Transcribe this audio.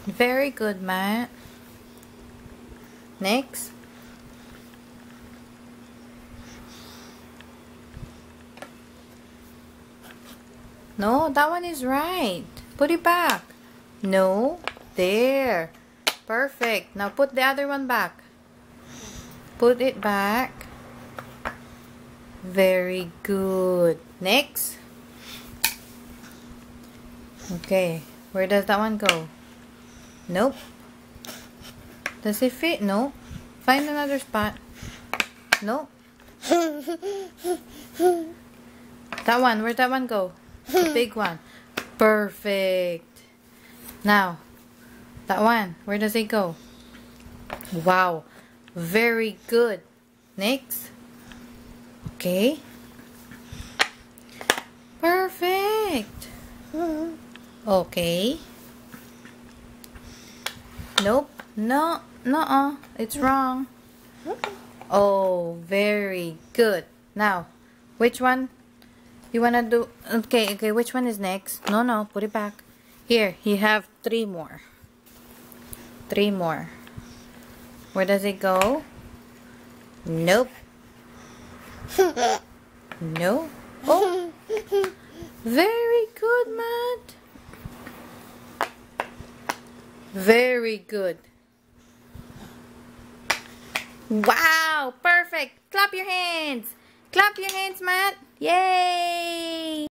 Very good, Matt. Next. No, that one is right. Put it back. No. There. Perfect. Now put the other one back. Put it back. Very good. Next. Okay. Where does that one go? Nope. Does it fit? No. Find another spot. Nope. That one. Where'd that one go? The big one. Perfect. Now, that one. Where does it go? Wow. Very good. Next. Okay. Perfect. Okay. Nope. No. No. It's wrong. Oh, very good. Now, which one you wanna do? Okay. Which one is next? No. Put it back. Here, you have 3 more. 3 more. Where does it go? Nope. No. Oh. Very good, Matt. Very good. Wow, perfect. Clap your hands. Clap your hands, Matt. Yay.